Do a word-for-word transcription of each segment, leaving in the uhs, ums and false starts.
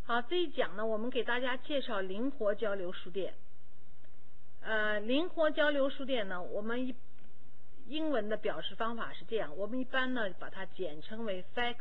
好，这一讲呢，我们给大家介绍灵活交流输电。呃，灵活交流输电呢，我们一英文的表示方法是这样，我们一般呢把它简称为 F A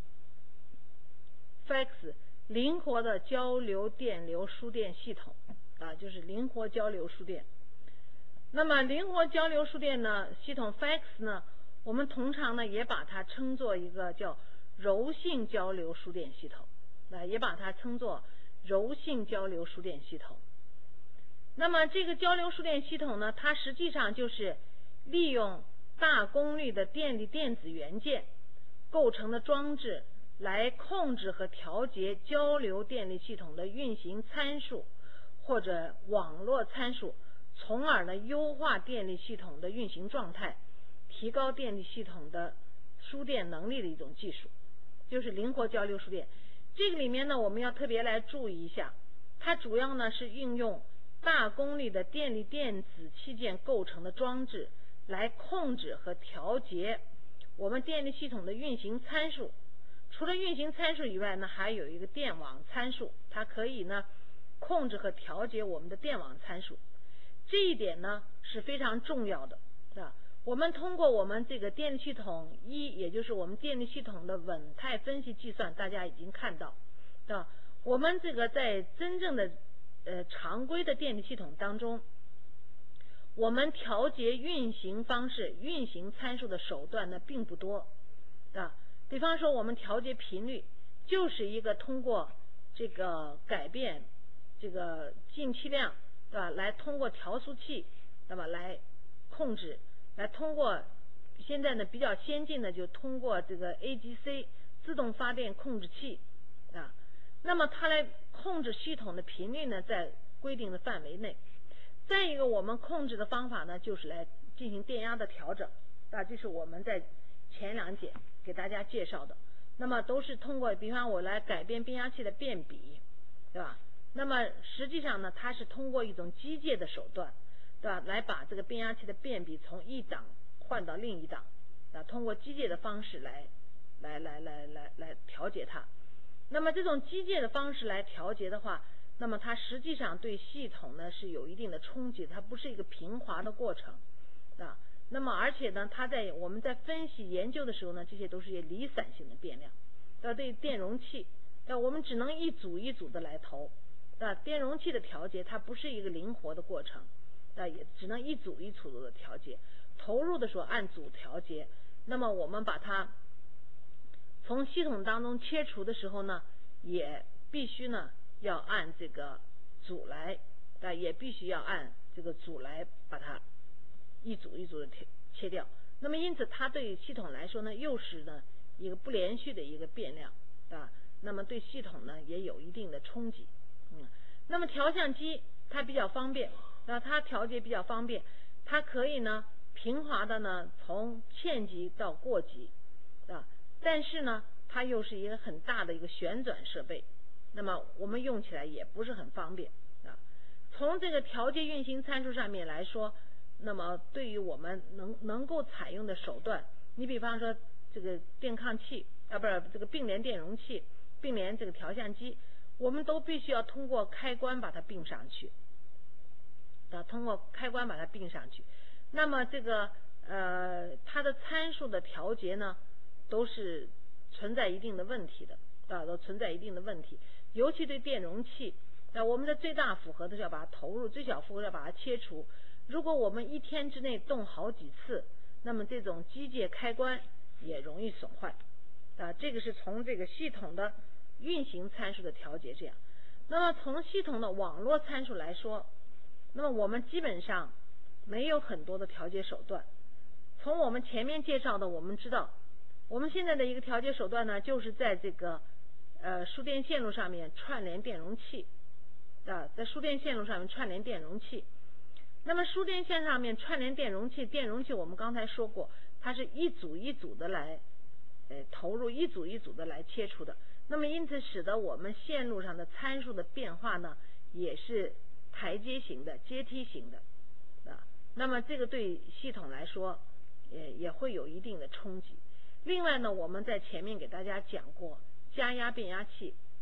X，F A X 灵活的交流电流输电系统啊，就是灵活交流输电。那么灵活交流输电呢系统 F A X 呢，我们通常呢也把它称作一个叫柔性交流输电系统。那也把它称作柔性交流输电系统。那么这个交流输电系统呢，它实际上就是利用大功率的电力电子元件构成的装置来控制和调节交流电力系统的运行参数或者网络参数，从而呢优化电力系统的运行状态，提高电力系统的输电能力的一种技术，就是灵活交流输电。这个里面呢，我们要特别来注意一下，它主要呢是运用大功率的电力电子器件构成的装置来控制和调节我们电力系统的运行参数。除了运行参数以外呢，还有一个电网参数，它可以呢控制和调节我们的电网参数。这一点呢是非常重要的啊。我们通过我们这个电力系统一，也就是我们电力系统的稳态分析计算，大家已经看到，啊，我们这个在真正的呃常规的电力系统当中，我们调节运行方式、运行参数的手段呢并不多，啊，比方说我们调节频率，就是一个通过这个改变这个进气量，对吧？来通过调速器，那么来控制。来通过现在呢比较先进的就通过这个 A G C 自动发电控制器啊，那么它来控制系统的频率呢在规定的范围内。再一个我们控制的方法呢就是来进行电压的调整啊，这是我们在前两节给大家介绍的。那么都是通过比方我来改变变压器的变比，对吧？那么实际上呢它是通过一种机械的手段，对吧？来把这个变压器的变比从一档换到另一档，啊，通过机械的方式来来来来来来调节它。那么这种机械的方式来调节的话，那么它实际上对系统呢是有一定的冲击，它不是一个平滑的过程啊。那么而且呢，它在我们在分析研究的时候呢，这些都是一些离散性的变量。啊，对电容器，啊，我们只能一组一组的来投。啊，电容器的调节它不是一个灵活的过程。啊，也只能一组一组的调节，投入的时候按组调节。那么我们把它从系统当中切除的时候呢，也必须呢要按这个组来，啊，也必须要按这个组来把它一组一组的切切掉。那么因此它对系统来说呢，又是呢一个不连续的一个变量啊，那么对系统呢也有一定的冲击。嗯，那么调相机它比较方便。那它调节比较方便，它可以呢平滑的呢从欠级到过级啊，但是呢它又是一个很大的一个旋转设备，那么我们用起来也不是很方便啊。从这个调节运行参数上面来说，那么对于我们能能够采用的手段，你比方说这个电抗器啊，不是这个并联电容器、并联这个调相机，我们都必须要通过开关把它并上去。啊，通过开关把它并上去，那么这个呃它的参数的调节呢，都是存在一定的问题的啊，都存在一定的问题。尤其对电容器，啊，我们的最大负荷都是要把它投入，最小负荷要把它切除。如果我们一天之内动好几次，那么这种机械开关也容易损坏啊。这个是从这个系统的运行参数的调节这样。那么从系统的网络参数来说，那么我们基本上没有很多的调节手段。从我们前面介绍的，我们知道我们现在的一个调节手段呢，就是在这个呃输电线路上面串联电容器啊，在输电线路上面串联电容器。那么输电线上面串联电容器，电容器我们刚才说过，它是一组一组的来呃投入，一组一组的来切除的。那么因此使得我们线路上的参数的变化呢，也是台阶型的、阶梯型的啊，那么这个对系统来说也也会有一定的冲击。另外呢，我们在前面给大家讲过加压变压器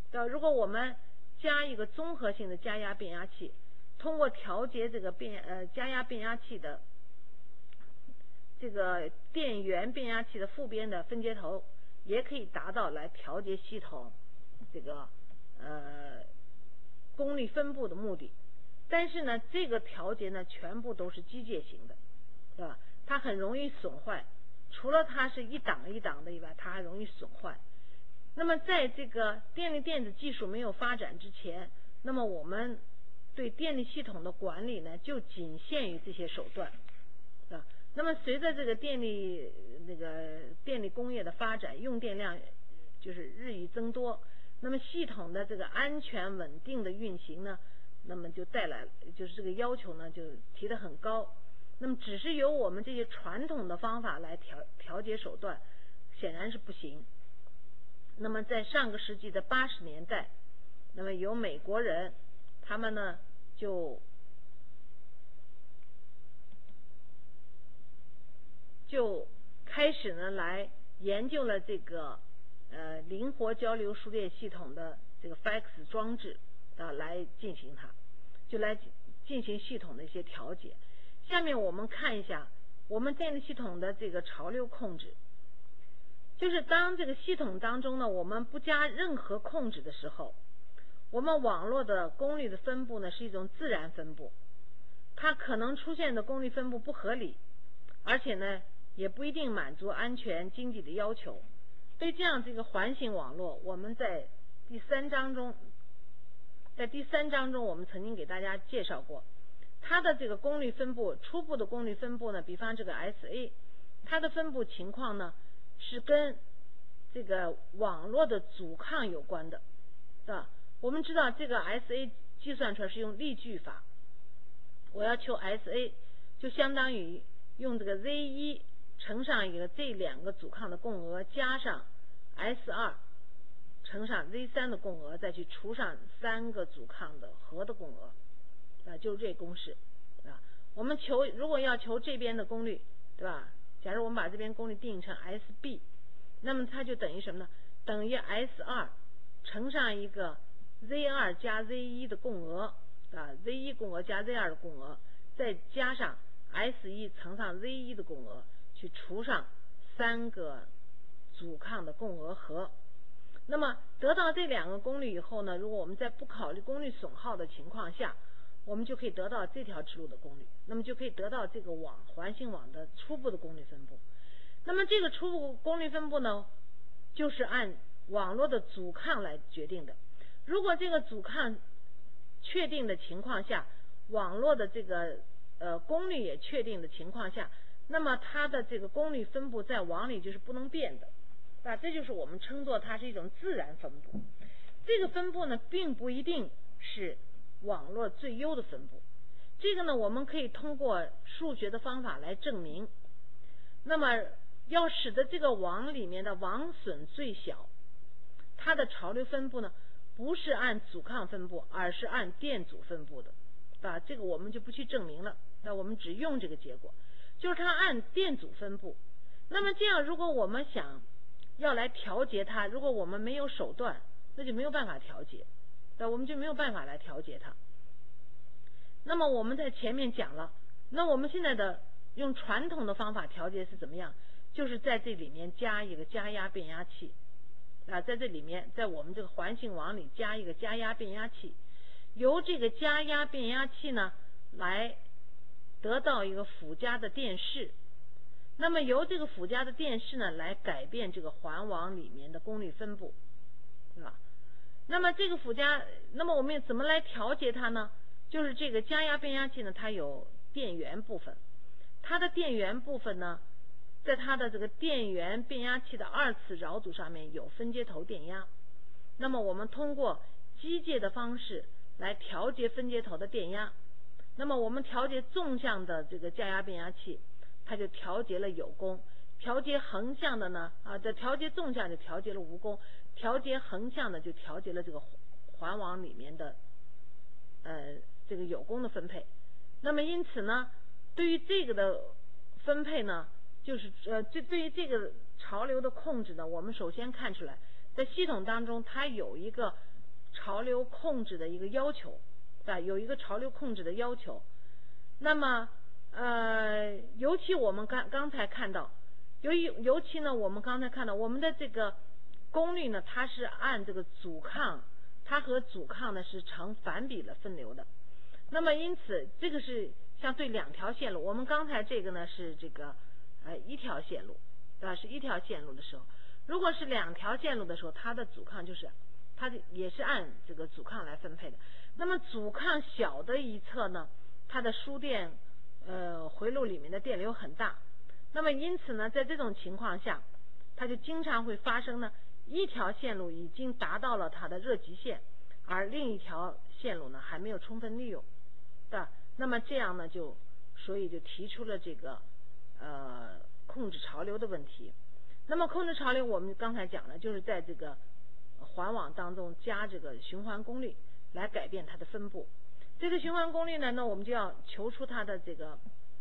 对吧？如果我们加一个综合性的加压变压器，通过调节这个变呃加压变压器的这个电源变压器的负边的分接头，也可以达到来调节系统这个呃功率分布的目的。但是呢，这个调节呢全部都是机械型的，对吧？它很容易损坏，除了它是一档一档的以外，它还容易损坏。那么在这个电力电子技术没有发展之前，那么我们对电力系统的管理呢，就仅限于这些手段，啊。那么随着这个电力那个电力工业的发展，用电量就是日益增多，那么系统的这个安全稳定的运行呢，那么就带来就是这个要求呢就提得很高。那么只是由我们这些传统的方法来调调节手段，显然是不行。那么在上个世纪的八十年代，那么有美国人，他们呢就就开始呢来研究了这个呃灵活交流输电系统的这个 F A X 装置啊，来进行它，就来进行系统的一些调节。下面我们看一下我们电力系统的这个潮流控制。就是当这个系统当中呢，我们不加任何控制的时候，我们网络的功率的分布呢是一种自然分布，它可能出现的功率分布不合理，而且呢也不一定满足安全经济的要求。对这样这个环形网络，我们在第三章中，在第三章中我们曾经给大家介绍过，它的这个功率分布，初步的功率分布呢，比方这个 S A， 它的分布情况呢是跟这个网络的阻抗有关的，是吧？我们知道这个 S A 计算出来是用力矩法，我要求 S A 就相当于用这个 Z 一 乘上一个这两个阻抗的共额，加上 S 二 乘上 Z 三 的共额，再去除上三个阻抗的和的共额，啊，就是这公式啊。我们求如果要求这边的功率，对吧？假如我们把这边功率定义成 S B， 那么它就等于什么呢？等于 S 二 乘上一个 Z 二 加 Z 一 的共额啊 ，Z 一 共额加 Z 二 的共额，再加上 S 一 乘上 Z 一 的共额，去除上三个阻抗的共额和。那么得到这两个功率以后呢，如果我们在不考虑功率损耗的情况下，我们就可以得到这条支路的功率，那么就可以得到这个网环形网的初步的功率分布。那么这个初步功率分布呢，就是按网络的阻抗来决定的。如果这个阻抗确定的情况下，网络的这个呃功率也确定的情况下，那么它的这个功率分布在网里就是不能变的，啊，这就是我们称作它是一种自然分布。这个分布呢，并不一定是网络最优的分布，这个呢我们可以通过数学的方法来证明。那么要使得这个网里面的网损最小，它的潮流分布呢不是按阻抗分布，而是按电阻分布的，啊，这个我们就不去证明了，那我们只用这个结果，就是它按电阻分布。那么这样如果我们想要来调节它，如果我们没有手段，那就没有办法调节，那我们就没有办法来调节它。那么我们在前面讲了，那我们现在的用传统的方法调节是怎么样？就是在这里面加一个加压变压器啊，在这里面在我们这个环形网里加一个加压变压器，由这个加压变压器呢来得到一个附加的电势，那么由这个附加的电势呢来改变这个环网里面的功率分布，是吧？那么这个附加，那么我们怎么来调节它呢？就是这个加压变压器呢，它有电源部分，它的电源部分呢，在它的这个电源变压器的二次扰阻上面有分接头电压。那么我们通过机械的方式来调节分接头的电压。那么我们调节纵向的这个加压变压器，它就调节了有功；调节横向的呢，啊，在调节纵向就调节了无功；调节横向的就调节了这个环网里面的呃这个有功的分配。那么因此呢，对于这个的分配呢，就是呃，这对于这个潮流的控制呢，我们首先看出来，在系统当中它有一个潮流控制的一个要求，啊，有一个潮流控制的要求。那么呃，尤其我们刚刚才看到，由于尤其呢，我们刚才看到我们的这个功率呢，它是按这个阻抗，它和阻抗呢是成反比了分流的。那么因此，这个是像对两条线路，我们刚才这个呢是这个呃一条线路，对吧？是一条线路的时候，如果是两条线路的时候，它的阻抗就是它也是按这个阻抗来分配的。那么阻抗小的一侧呢，它的输电呃回路里面的电流很大，那么因此呢，在这种情况下，它就经常会发生呢，一条线路已经达到了它的热极限，而另一条线路呢还没有充分利用，对吧？那么这样呢，就所以就提出了这个呃控制潮流的问题。那么控制潮流，我们刚才讲了，就是在这个环网当中加这个循环功率来改变它的分布。这个循环功率呢，那我们就要求出它的这个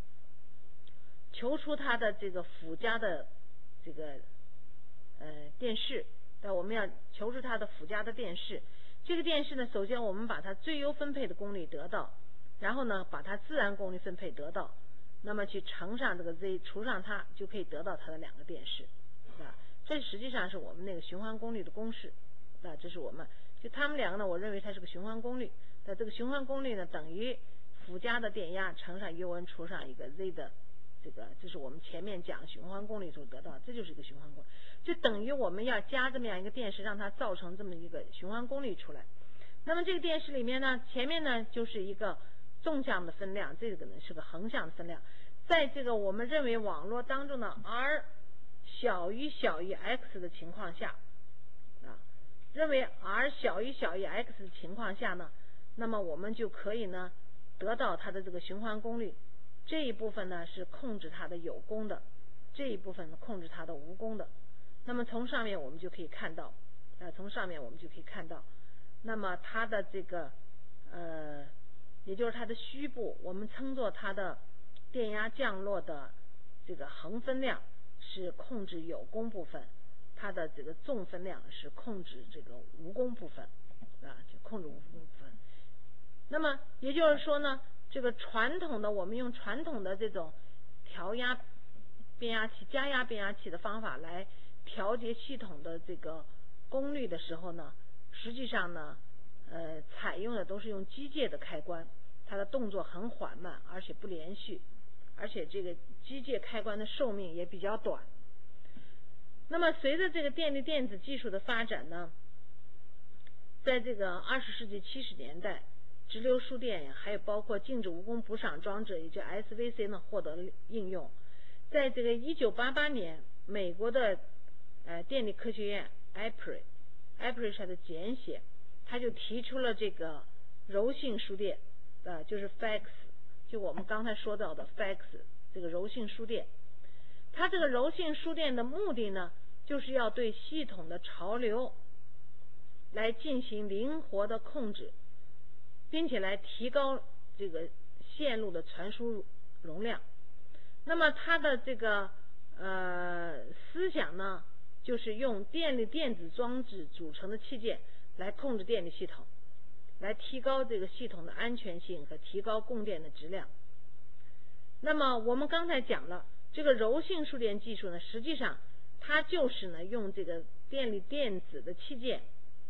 求出它的这个附加的这个呃电势，那我们要求出它的附加的电势。这个电势呢，首先我们把它最优分配的功率得到，然后呢把它自然功率分配得到，那么去乘上这个 Z 除上它，就可以得到它的两个电势，啊，这实际上是我们那个循环功率的公式，啊，这是我们就它们两个呢，我认为它是个循环功率，那这个循环功率呢等于附加的电压乘上 U N 除上一个 Z 的这个，这是我们前面讲循环功率所得到，这就是一个循环功率，就等于我们要加这么样一个电势，让它造成这么一个循环功率出来。那么这个电势里面呢，前面呢就是一个纵向的分量，这个呢是个横向的分量，在这个我们认为网络当中的 R 小于小于 X 的情况下，啊，认为 R 小于小于 X 的情况下呢，那么我们就可以呢得到它的这个循环功率，这一部分呢是控制它的有功的，这一部分控制它的无功的。那么从上面我们就可以看到，呃，从上面我们就可以看到，那么它的这个呃，也就是它的虚部，我们称作它的电压降落的这个横分量是控制有功部分，它的这个纵分量是控制这个无功部分，啊，就控制无功部分。那么也就是说呢，这个传统的我们用传统的这种调压变压器、加压变压器的方法来调节系统的这个功率的时候呢，实际上呢，呃，采用的都是用机械的开关，它的动作很缓慢，而且不连续，而且这个机械开关的寿命也比较短。那么随着这个电力电子技术的发展呢，在这个二十世纪七十年代，直流输电呀，还有包括静止无功补赏装置，也就 S V C 呢获得了应用。在这个一九八八年，美国的呃电力科学院 E P R I，E P R I 是它的简写，它就提出了这个柔性输电，呃，就是 F A X， 就我们刚才说到的 F A X 这个柔性输电。它这个柔性输电的目的呢，就是要对系统的潮流来进行灵活的控制，并且来提高这个线路的传输容量。那么它的这个呃思想呢，就是用电力电子装置组成的器件来控制电力系统，来提高这个系统的安全性和提高供电的质量。那么我们刚才讲了，这个柔性输电技术呢，实际上它就是呢用这个电力电子的器件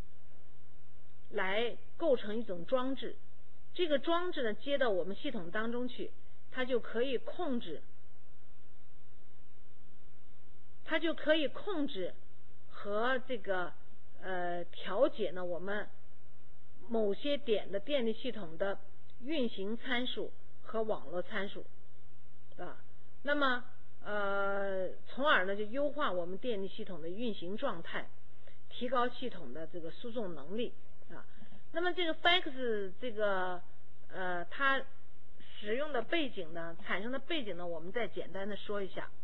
来构成一种装置，这个装置呢接到我们系统当中去，它就可以控制，它就可以控制和这个呃调节呢我们某些点的电力系统的运行参数和网络参数啊，那么呃从而呢就优化我们电力系统的运行状态，提高系统的这个输送能力啊。那么这个 F A X 这个呃它使用的背景呢，产生的背景呢，我们再简单的说一下。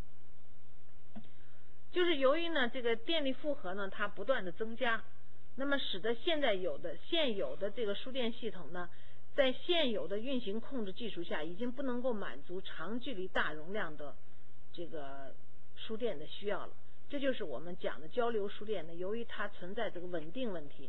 就是由于呢这个电力负荷呢它不断的增加，那么使得现在有的现有的这个输电系统呢，在现有的运行控制技术下，已经不能够满足长距离大容量的这个输电的需要了。这就是我们讲的交流输电呢，由于它存在这个稳定问题，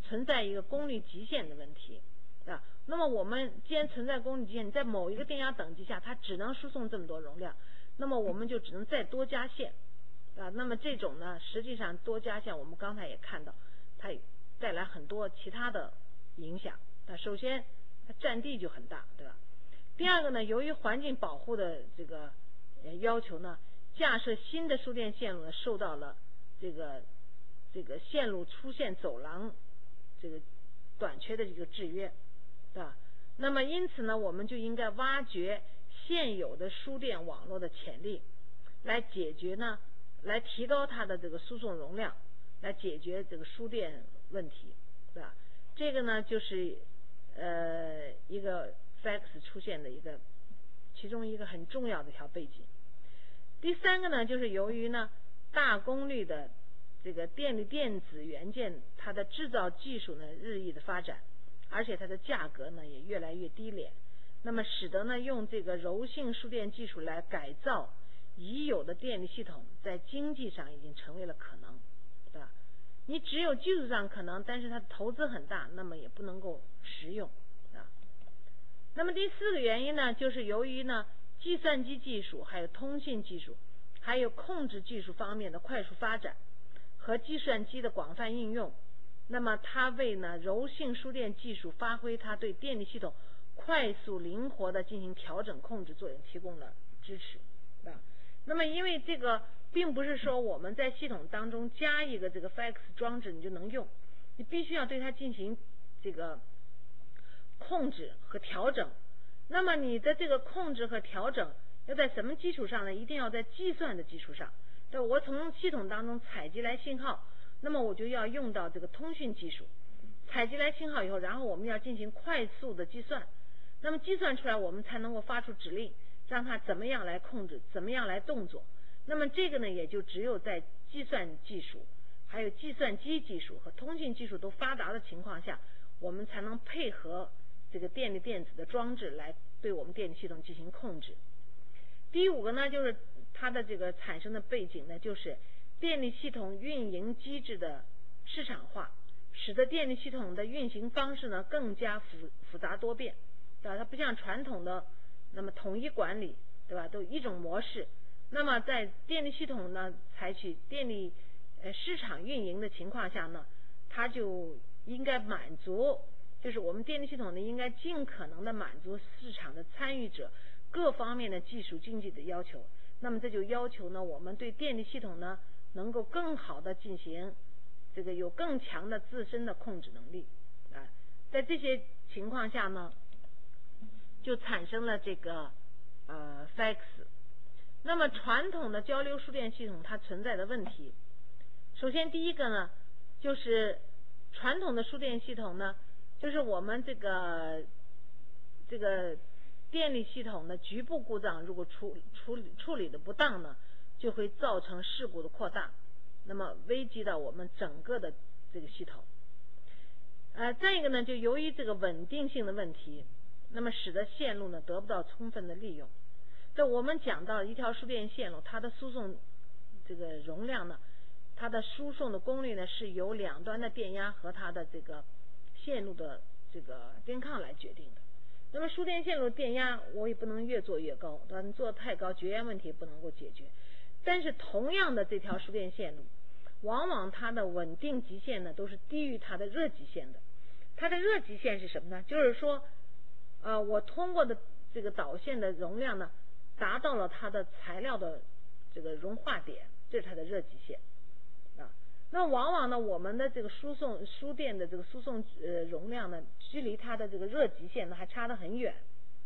存在一个功率极限的问题啊。那么我们既然存在功率极限，在某一个电压等级下，它只能输送这么多容量，那么我们就只能再多加线啊。那么这种呢，实际上多加线，我们刚才也看到，它带来很多其他的影响啊。首先，它占地就很大，对吧？第二个呢，由于环境保护的这个呃要求呢，架设新的输电线路呢，受到了这个这个线路出现走廊这个短缺的这个制约，对吧？那么因此呢，我们就应该挖掘现有的输电网络的潜力，来解决呢，来提高它的这个输送容量，来解决这个输电问题，对吧？这个呢，就是呃一个 F A X 出现的一个其中一个很重要的一条背景。第三个呢，就是由于呢大功率的这个电力电子元件，它的制造技术呢日益的发展，而且它的价格呢也越来越低廉，那么使得呢用这个柔性输电技术来改造已有的电力系统，在经济上已经成为了可能，对吧？你只有技术上可能，但是它的投资很大，那么也不能够实用啊。那么第四个原因呢，就是由于呢计算机技术、还有通信技术、还有控制技术方面的快速发展和计算机的广泛应用，那么它为呢柔性输电技术发挥它对电力系统快速灵活的进行调整控制作用提供了支持啊。那么因为这个并不是说我们在系统当中加一个这个 F A X 装置你就能用，你必须要对它进行这个控制和调整。那么你的这个控制和调整要在什么基础上呢？一定要在计算的基础上。对，我从系统当中采集来信号，那么我就要用到这个通讯技术。采集来信号以后，然后我们要进行快速的计算，那么计算出来我们才能够发出指令，让它怎么样来控制，怎么样来动作。那么这个呢，也就只有在计算技术、还有计算机技术和通信技术都发达的情况下，我们才能配合这个电力电子的装置来对我们电力系统进行控制。第五个呢，就是它的这个产生的背景呢，就是电力系统运营机制的市场化，使得电力系统的运行方式呢更加复复杂多变，对吧？它不像传统的那么统一管理，对吧？都一种模式。那么在电力系统呢采取电力呃市场运营的情况下呢，它就应该满足，就是我们电力系统呢应该尽可能的满足市场的参与者各方面的技术经济的要求。那么这就要求呢，我们对电力系统呢能够更好的进行这个有更强的自身的控制能力啊。在这些情况下呢，就产生了这个呃 F A X。那么传统的交流输电系统它存在的问题，首先第一个呢，就是传统的输电系统呢，就是我们这个这个电力系统的局部故障如果处处理处理的不当呢，就会造成事故的扩大，那么危及到我们整个的这个系统。呃，再一个呢，就由于这个稳定性的问题，那么使得线路呢得不到充分的利用。这我们讲到一条输电线路，它的输送这个容量呢，它的输送的功率呢是由两端的电压和它的这个线路的这个电抗来决定的。那么输电线路电压我也不能越做越高，对吧？你做太高，绝缘问题不能够解决。但是同样的这条输电线路，往往它的稳定极限呢都是低于它的热极限的。它的热极限是什么呢？就是说，呃，我通过的这个导线的容量呢，达到了它的材料的这个融化点，这是它的热极限啊。那往往呢，我们的这个输送输电的这个输送呃容量呢，距离它的这个热极限呢还差得很远。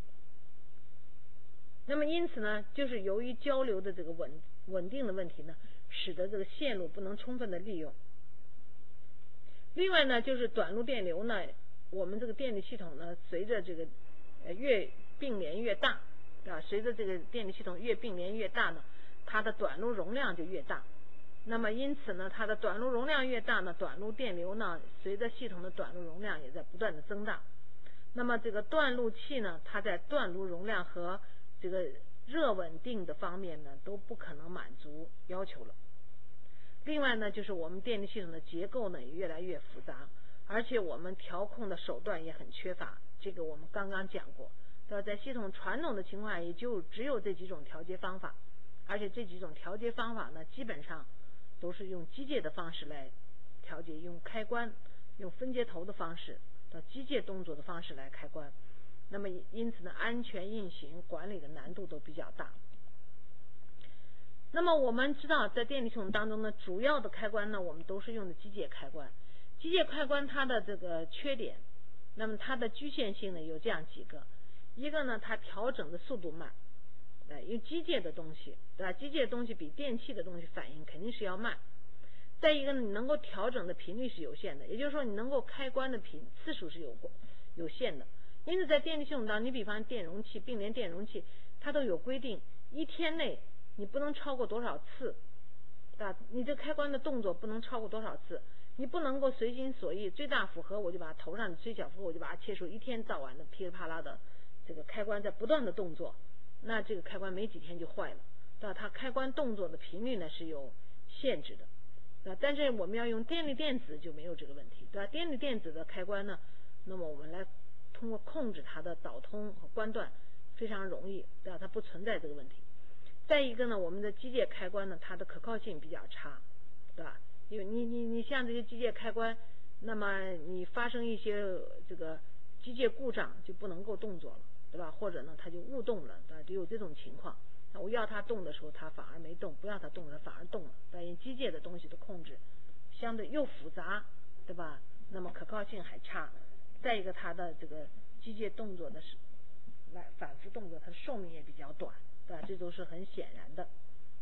那么因此呢，就是由于交流的这个稳稳定的问题呢，使得这个线路不能充分的利用。另外呢，就是短路电流呢，我们这个电力系统呢，随着这个呃越并联越大。啊，随着这个电力系统越并联越大呢，它的短路容量就越大。那么因此呢，它的短路容量越大呢，短路电流呢，随着系统的短路容量也在不断的增大。那么这个断路器呢，它在断路容量和这个热稳定的方面呢，都不可能满足要求了。另外呢，就是我们电力系统的结构呢也越来越复杂， 而且我们调控的手段也很缺乏，这个我们刚刚讲过，对吧？在系统传统的情况下，也就只有这几种调节方法，而且这几种调节方法呢，基本上都是用机械的方式来调节，用开关、用分接头的方式，的机械动作的方式来开关。那么因此呢，安全运行管理的难度都比较大。那么我们知道，在电力系统当中呢，主要的开关呢，我们都是用的机械开关。机械开关它的这个缺点，那么它的局限性呢有这样几个。一个呢，它调整的速度慢，呃，因为机械的东西，对吧？机械的东西比电气的东西反应肯定是要慢。再一个呢，你能够调整的频率是有限的，也就是说你能够开关的频次数是有有限的。因此在电力系统当中，你比方电容器、并联电容器，它都有规定，一天内你不能超过多少次，啊，你这开关的动作不能超过多少次，你不能够随心所欲，最大负荷我就把它投上去，最小负荷我就把它切除，一天到晚的噼里啪啦的这个开关在不断的动作，那这个开关没几天就坏了，对吧？它开关动作的频率呢是有限制的，对吧？但是我们要用电力电子就没有这个问题，对吧？电力电子的开关呢，那么我们来通过控制它的导通和关断非常容易，对吧？它不存在这个问题。再一个呢，我们的机械开关呢，它的可靠性比较差，对吧？因为你你你像这些机械开关，那么你发生一些这个机械故障就不能够动作了，对吧？或者呢它就误动了，对吧？就有这种情况。那我要它动的时候它反而没动，不要它动的时候反而动了，对吧？因为机械的东西的控制相对又复杂，对吧？那么可靠性还差。再一个它的这个机械动作的是来反复动作，它的寿命也比较短，对吧？这都是很显然的。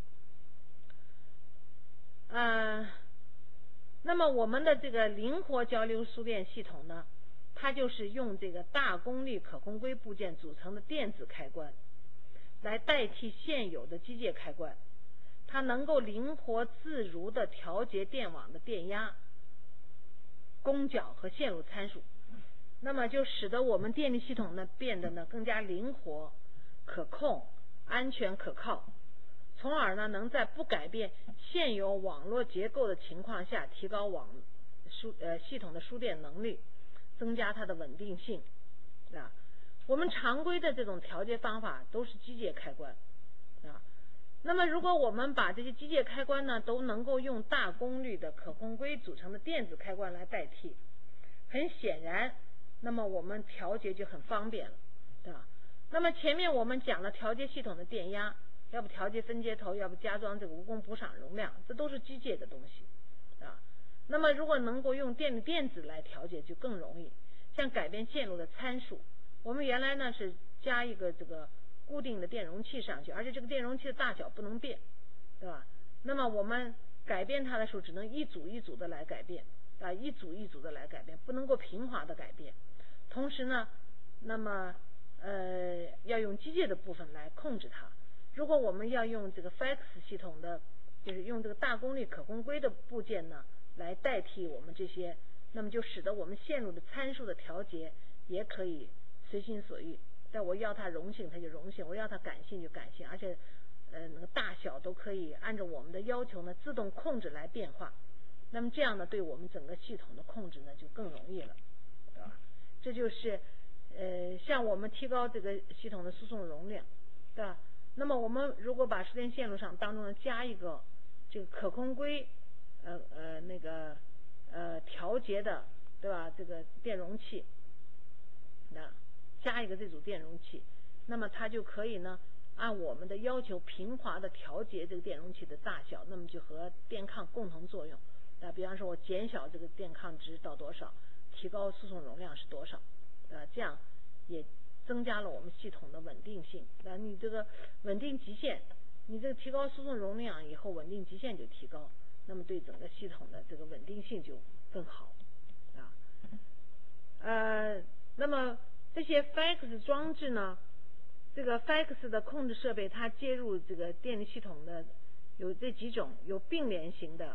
呃，那么我们的这个灵活交流输电系统呢，它就是用这个大功率可控硅部件组成的电子开关，来代替现有的机械开关，它能够灵活自如地调节电网的电压、攻角和线路参数，那么就使得我们电力系统呢变得呢更加灵活、可控、安全可靠，从而呢能在不改变现有网络结构的情况下，提高网输呃系统的输电能力，增加它的稳定性啊。我们常规的这种调节方法都是机械开关啊，那么如果我们把这些机械开关呢都能够用大功率的可控硅组成的电子开关来代替，很显然，那么我们调节就很方便了，对吧？那么前面我们讲了调节系统的电压，要不调节分接头，要不加装这个无功补赏容量，这都是机械的东西啊。那么如果能够用电力电子来调节就更容易，像改变线路的参数，我们原来呢是加一个这个固定的电容器上去，而且这个电容器的大小不能变，对吧？那么我们改变它的时候只能一组一组的来改变啊，一组一组的来改变，不能够平滑的改变。同时呢，那么呃要用机械的部分来控制它。如果我们要用这个 F A X 系统的，就是用这个大功率可控硅的部件呢来代替我们这些，那么就使得我们线路的参数的调节也可以随心所欲。但我要它柔性它就柔性，我要它感性就感性，而且呃那个大小都可以按照我们的要求呢自动控制来变化。那么这样呢，对我们整个系统的控制呢就更容易了，对吧？这就是呃像我们提高这个系统的输送容量，对吧？那么我们如果把输电线路上当中呢加一个这个可控硅呃呃那个呃调节的，对吧？这个电容器，那加一个这组电容器，那么它就可以呢按我们的要求平滑的调节这个电容器的大小，那么就和电抗共同作用。那比方说我减小这个电抗值到多少，提高输送容量是多少，呃，这样也增加了我们系统的稳定性。那你这个稳定极限，你这个提高输送容量以后，稳定极限就提高，那么对整个系统的这个稳定性就更好啊。呃，那么这些 F A X 装置呢，这个 F A X 的控制设备，它接入这个电力系统的有这几种，有并联型的，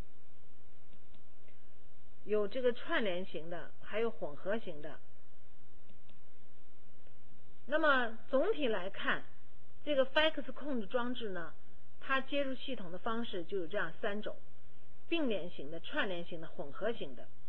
有这个串联型的，还有混合型的。那么总体来看，这个 F A X 控制装置呢，它接入系统的方式就有这样三种：并联型的、串联型的、混合型的。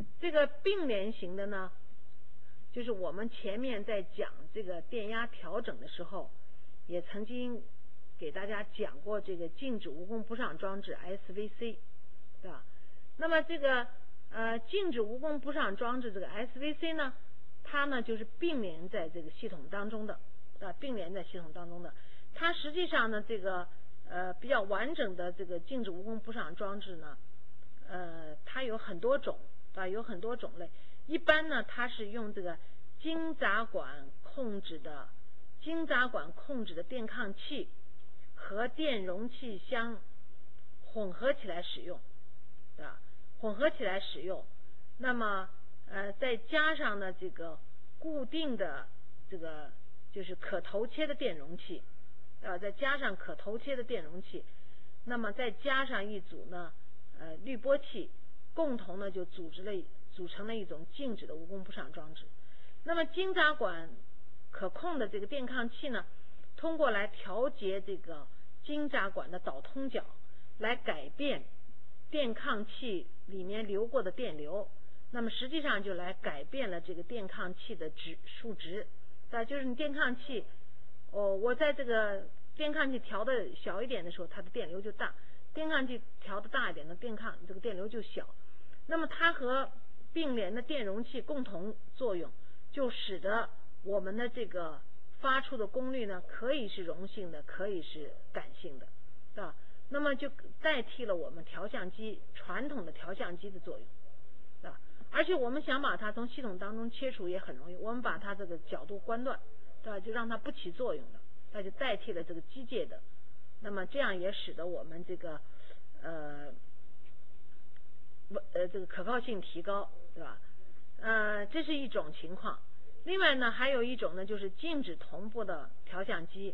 这个并联型的呢，就是我们前面在讲这个电压调整的时候，也曾经给大家讲过这个静止无功不上装置 S V C， 对吧？那么这个呃静止无功不上装置这个 S V C 呢，它呢就是并联在这个系统当中的，啊，并联在系统当中的。它实际上呢，这个呃比较完整的这个静止无功不上装置呢，呃，它有很多种啊，有很多种类。一般呢，它是用这个晶闸管控制的晶闸管控制的电抗器和电容器相混合起来使用，对吧？混合起来使用，那么呃再加上呢这个固定的这个就是可头切的电容器，啊，再加上可头切的电容器，那么再加上一组呢呃滤波器，共同呢就组织了组成了一种静止的无功不上装置。那么晶闸管可控的这个电抗器呢，通过来调节这个晶闸管的导通角，来改变电抗器里面流过的电流，那么实际上就来改变了这个电抗器的值数值，啊，就是你电抗器，哦，我在这个电抗器调的小一点的时候，它的电流就大；电抗器调的大一点的电抗这个电流就小。那么它和并联的电容器共同作用，就使得我们的这个发出的功率呢，可以是容性的，可以是感性的，啊，那么就代替了我们调相机传统的调相机的作用，啊，而且我们想把它从系统当中切除也很容易，我们把它这个角度关断，对吧？就让它不起作用了，那就代替了这个机械的，那么这样也使得我们这个呃呃这个可靠性提高，对吧？呃，这是一种情况。另外呢，还有一种呢，就是静止同步的调相机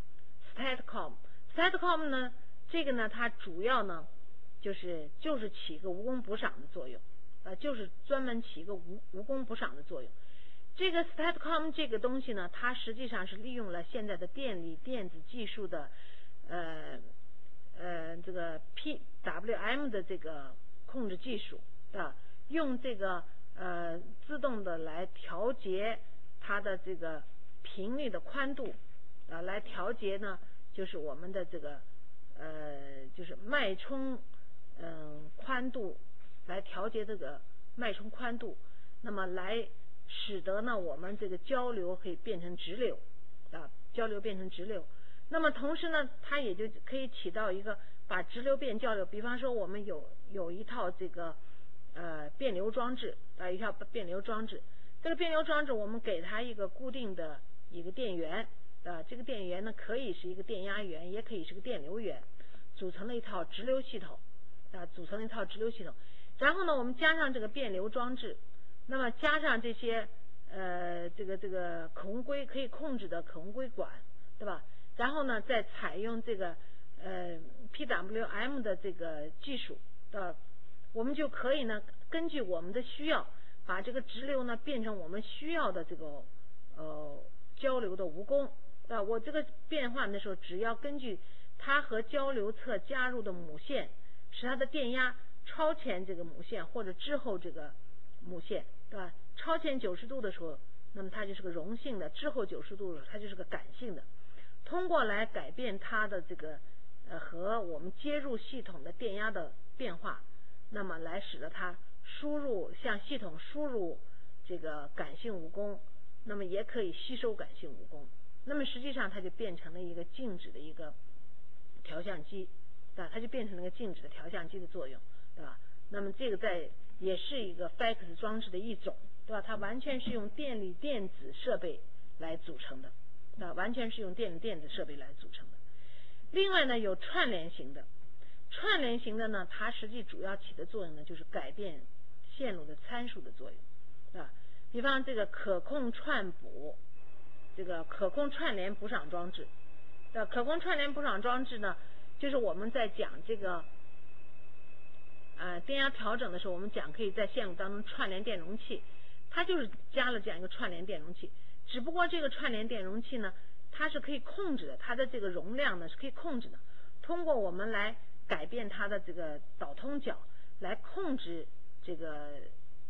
，Statcom。Statcom 呢，这个呢，它主要呢，就是就是起一个无功不赏的作用，呃，就是专门起一个无无功不赏的作用。这个 Statcom 这个东西呢，它实际上是利用了现在的电力电子技术的呃呃这个 P W M 的这个控制技术啊，用这个呃自动的来调节它的这个频率的宽度啊，来调节呢就是我们的这个呃就是脉冲嗯、呃、宽度，来调节这个脉冲宽度，那么来使得呢我们这个交流可以变成直流啊，交流变成直流。那么同时呢，它也就可以起到一个把直流变交流。比方说我们有有一套这个呃变流装置啊，一套变流装置。这个变流装置我们给它一个固定的一个电源啊，这个电源呢可以是一个电压源，也可以是个电流源，组成了一套直流系统啊，组成了一套直流系统。然后呢，我们加上这个变流装置，那么加上这些呃这个这个可控硅可以控制的可控硅管，对吧？然后呢，再采用这个呃 P W M 的这个技术的，我们就可以呢根据我们的需要，把这个直流呢变成我们需要的这个呃交流的无功啊。我这个变换的时候，只要根据它和交流侧加入的母线，使它的电压超前这个母线或者滞后这个母线，对吧？超前九十度的时候，那么它就是个容性的；滞后九十度的时候，它就是个感性的。通过来改变它的这个呃和我们接入系统的电压的变化，那么来使得它输入向系统输入这个感性无功，那么也可以吸收感性无功。那么实际上它就变成了一个静止的一个调相机，啊，它就变成了一个静止的调相机的作用，对吧？那么这个在也是一个 F A X 装置的一种，对吧？它完全是用电力电子设备来组成的。啊，完全是用电力电子设备来组成的。另外呢，有串联型的，串联型的呢，它实际主要起的作用呢，就是改变线路的参数的作用，啊，比方这个可控串补，这个可控串联补赏装置，啊，可控串联补赏装置呢，就是我们在讲这个呃电压调整的时候，我们讲可以在线路当中串联电容器，它就是加了这样一个串联电容器。只不过这个串联电容器呢，它是可以控制的，它的这个容量呢是可以控制的。通过我们来改变它的这个导通角，来控制这个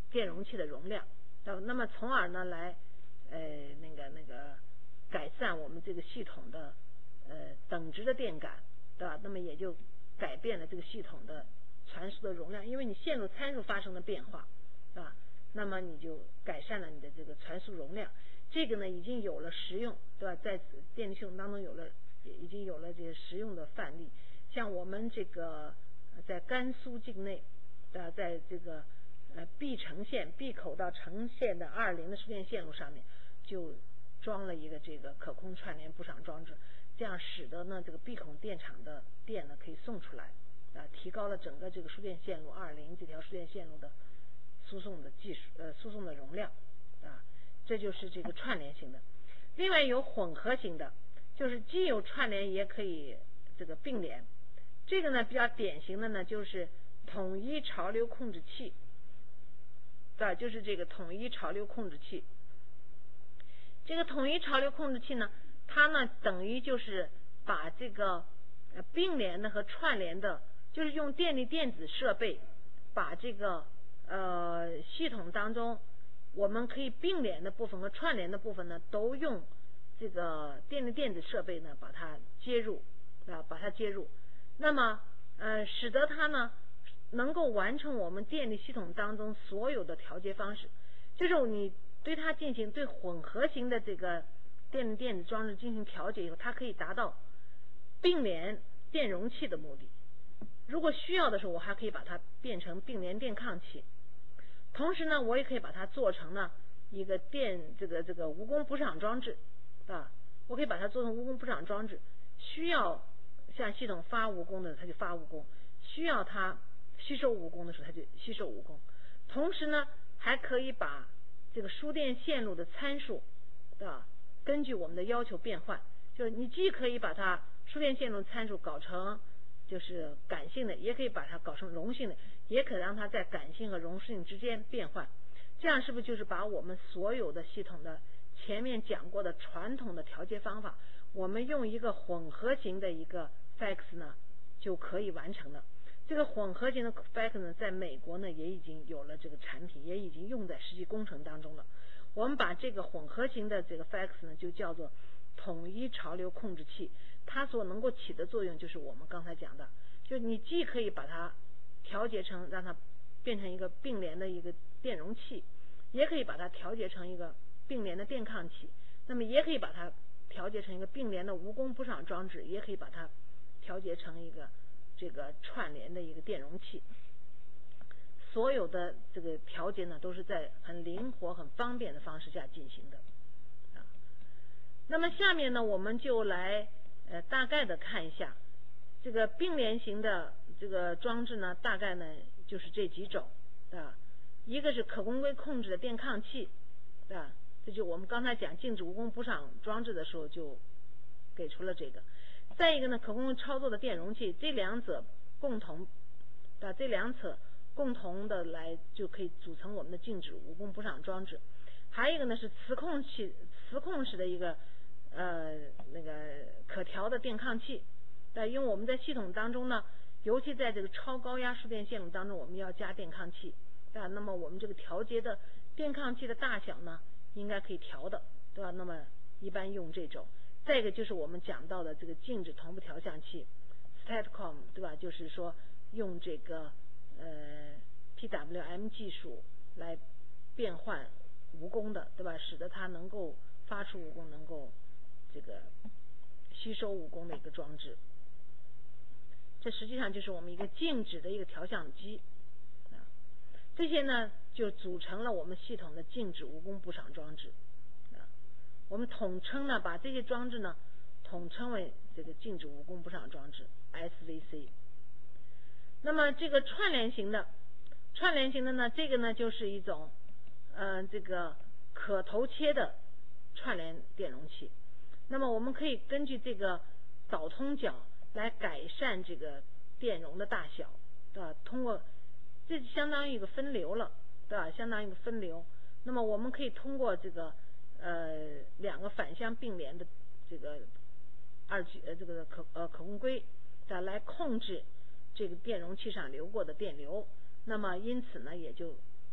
电容器的容量，那么从而呢来呃那个那个改善我们这个系统的呃等值的电感，对吧？那么也就改变了这个系统的传输的容量，因为你线路参数发生了变化，是吧？那么你就改善了你的这个传输容量。这个呢已经有了实用，对吧？在电力系统当中有了已经有了这个实用的范例，像我们这个在甘肃境内的，在这个呃闭城线闭口到城线的二零的输电线路上面，就装了一个这个可控串联补偿装置，这样使得呢这个闭孔电厂的电呢可以送出来，啊，提高了整个这个输电线路二零这条输电线路的输送的技术呃输送的容量，啊，这就是这个串联型的。另外有混合型的，就是既有串联也可以这个并联。这个呢比较典型的呢就是统一潮流控制器，对吧？就是这个统一潮流控制器。这个统一潮流控制器呢，它呢等于就是把这个呃并联的和串联的，就是用电力电子设备把这个呃系统当中我们可以并联的部分和串联的部分呢，都用这个电力电子设备呢把它接入啊，把它接入。那么呃使得它呢能够完成我们电力系统当中所有的调节方式，就是你对它进行对混合型的这个电力电子装置进行调节以后，它可以达到并联电容器的目的。如果需要的时候，我还可以把它变成并联电抗器。同时呢，我也可以把它做成呢一个电这个这个无功补偿装置啊，我可以把它做成无功补偿装置。需要向系统发无功的，它就发无功；需要它吸收无功的时候，它就吸收无功。同时呢，还可以把这个输电线路的参数啊，根据我们的要求变换。就是你既可以把它输电线路参数搞成就是感性的，也可以把它搞成容性的，也可让它在感性和容性之间变换。这样是不是就是把我们所有的系统的前面讲过的传统的调节方法，我们用一个混合型的一个 F A X 呢就可以完成了。这个混合型的 F A X 呢，在美国呢也已经有了这个产品，也已经用在实际工程当中了。我们把这个混合型的这个 F A X 呢就叫做统一潮流控制器，它所能够起的作用就是我们刚才讲的，就你既可以把它调节成让它变成一个并联的一个电容器，也可以把它调节成一个并联的电抗器，那么也可以把它调节成一个并联的无功补偿装置，也可以把它调节成一个这个串联的一个电容器。所有的这个调节呢，都是在很灵活、很方便的方式下进行的。啊，那么下面呢，我们就来呃大概的看一下这个并联型的这个装置呢，大概呢就是这几种啊，一个是可控规控制的电抗器啊，这就我们刚才讲静止无功补偿装置的时候就给出了这个。再一个呢，可控操作的电容器，这两者共同啊，这两者共同的来就可以组成我们的静止无功补偿装置。还有一个呢是磁控器，磁控式的一个呃那个可调的电抗器。呃，因为我们在系统当中呢，尤其在这个超高压输电线路当中，我们要加电抗器啊，那么我们这个调节的电抗器的大小呢，应该可以调的，对吧？那么一般用这种。再一个就是我们讲到的这个静止同步调相器 Statcom， 对吧？就是说用这个呃 P W M 技术来变换无功的，对吧？使得它能够发出无功，能够这个吸收无功的一个装置。这实际上就是我们一个静止的一个调相机啊，这些呢就组成了我们系统的静止无功补偿装置啊。我们统称呢，把这些装置呢统称为这个静止无功补偿装置 S V C。那么这个串联型的，串联型的呢，这个呢就是一种呃这个可头切的串联电容器。那么我们可以根据这个导通角来改善这个电容的大小，对吧？通过这相当于一个分流了，对吧？相当于一个分流。那么我们可以通过这个呃两个反向并联的这个二极呃这个可呃可控规的来控制这个电容器上流过的电流。那么因此呢，也就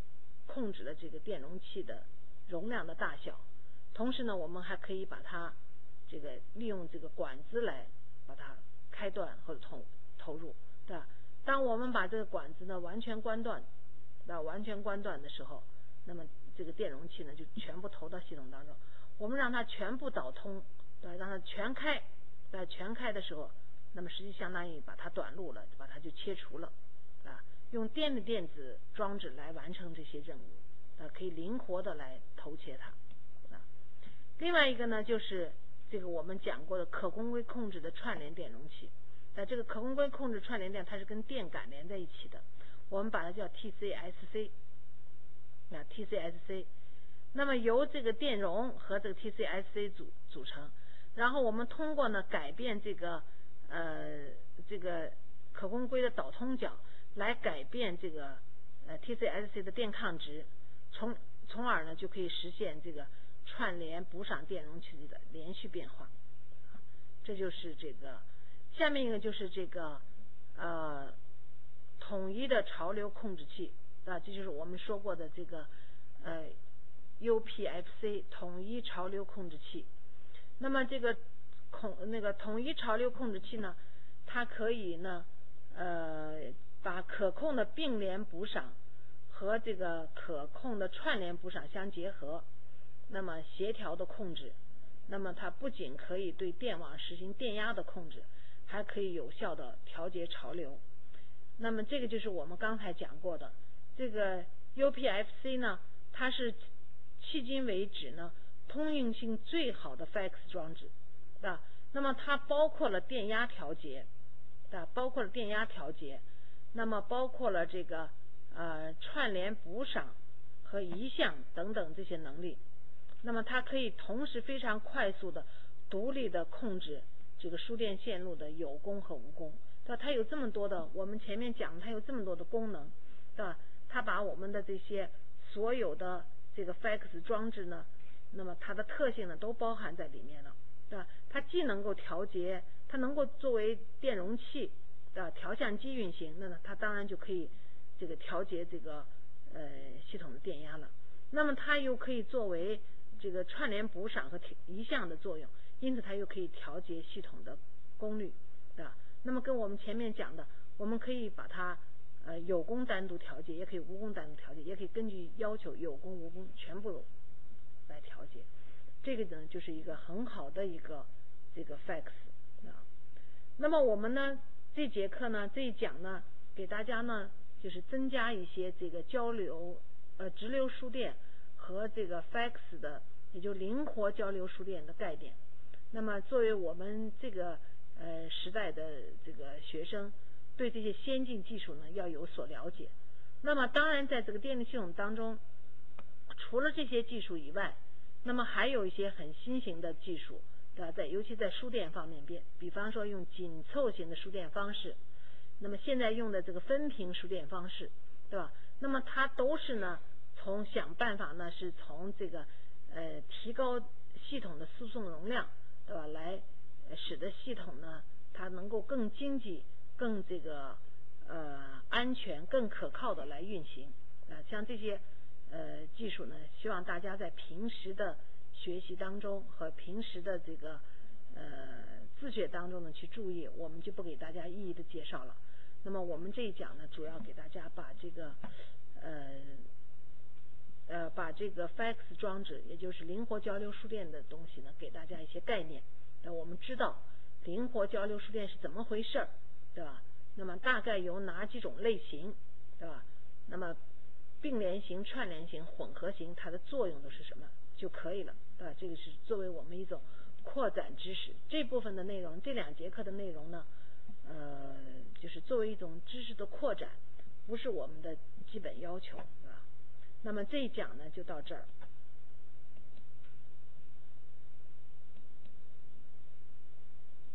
控制了这个电容器的容量的大小，同时呢，我们还可以把它这个利用这个管子来把它开断或者投投入，对吧？当我们把这个管子呢完全关断，那完全关断的时候，那么这个电容器呢就全部投到系统当中。我们让它全部导通，对吧？让它全开，在全开的时候，那么实际相当于把它短路了，把它就切除了，啊，用电的电子装置来完成这些任务，啊，可以灵活的来投切它，啊。另外一个呢，就是这个我们讲过的可控规控制的串联电容器。那这个可控规控制串联电，它是跟电感连在一起的，我们把它叫 T C S C， 那 T C S C， 那么由这个电容和这个 T C S C 组组成，然后我们通过呢改变这个呃这个可控规的导通角，来改变这个呃 T C S C 的电抗值，从从而呢就可以实现这个串联补赏电容器的连续变化。这就是这个。下面一个就是这个呃统一的潮流控制器，啊，这就是我们说过的这个呃 U P F C 统一潮流控制器。那么这个控那个统一潮流控制器呢，它可以呢呃把可控的并联补赏和这个可控的串联补赏相结合，那么协调的控制。那么它不仅可以对电网实行电压的控制，还可以有效的调节潮流。那么这个就是我们刚才讲过的这个 U P F C 呢，它是迄今为止呢通用性最好的 F A X 装置，啊，那么它包括了电压调节，啊，包括了电压调节，那么包括了这个呃串联补赏和移向等等这些能力。那么它可以同时非常快速的独立的控制这个输电线路的有功和无功，对吧？它有这么多的，我们前面讲它有这么多的功能，对吧？它把我们的这些所有的这个 F A X 装置呢，那么它的特性呢都包含在里面了，对吧？它既能够调节，它能够作为电容器的调相机运行，那么它当然就可以这个调节这个呃系统的电压了。那么它又可以作为这个串联补赏和移向的作用，因此它又可以调节系统的功率，对吧？那么跟我们前面讲的，我们可以把它呃有功单独调节，也可以无功单独调节，也可以根据要求有功无功全部来调节。这个呢就是一个很好的一个这个 F A X 啊。那么我们呢这节课呢这一讲呢给大家呢就是增加一些这个交流呃直流输电和这个 F A X 的，也就灵活交流输电的概念。那么作为我们这个呃时代的这个学生，对这些先进技术呢要有所了解。那么当然在这个电力系统当中，除了这些技术以外，那么还有一些很新型的技术，对吧？在尤其在输电方面，比比方说用紧凑型的输电方式，那么现在用的这个分频输电方式，对吧？那么它都是呢从想办法呢是从这个呃提高系统的输送容量，对吧？来使得系统呢它能够更经济、更这个呃安全、更可靠的来运行啊、呃。像这些呃技术呢，希望大家在平时的学习当中和平时的这个呃自学当中呢去注意，我们就不给大家一一的介绍了。那么我们这一讲呢，主要给大家把这个呃呃把这个 F A X 装置，也就是灵活交流输电的东西呢，给大家一些概念。那我们知道灵活交流输电是怎么回事儿，对吧？那么大概有哪几种类型，对吧？那么并联型、串联型、混合型，它的作用都是什么就可以了，对吧？这个是作为我们一种扩展知识。这部分的内容，这两节课的内容呢，呃，就是作为一种知识的扩展，不是我们的基本要求，是吧？那么这一讲呢就到这儿。